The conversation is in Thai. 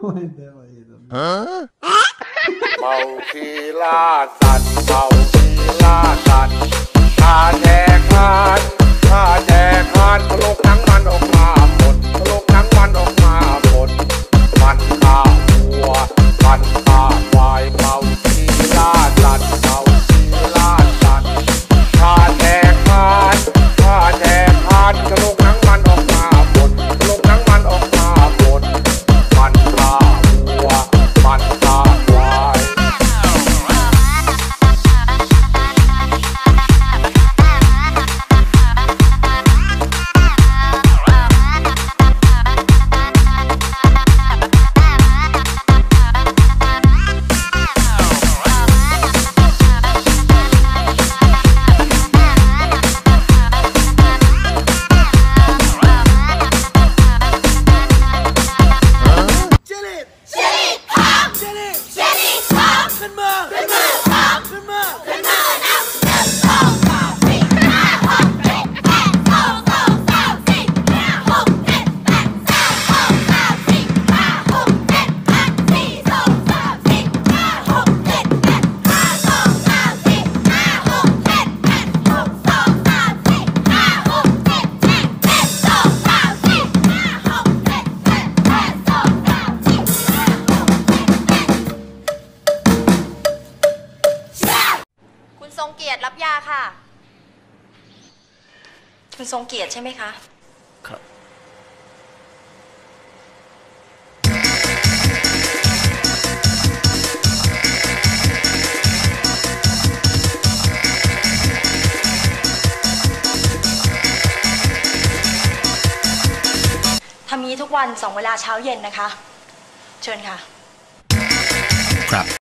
เมาคีล่าสัตว์เมาคีล่าสัตว์ข้าแจกทานข้าแจกทานทะลุหนังมันออกมาหมดทะลุหนังมันออกมาหมดมันฆ่าวัวมันฆ่าควายเมาคีล่าสัตว์เมาคีล่าสัตว์ข้าแจกทานข้าแจกทานทะลุหนังมันออกมาหมดทะลุหนังมันออกมาหมดมันฆ่าวัวมันฆ่าควายทรงเกียรติรับยาค่ะคุณทรงเกียรติใช่ไหมคะครับทำนี้ทุกวัน2 เวลาเช้าเย็นนะคะเชิญค่ะครับ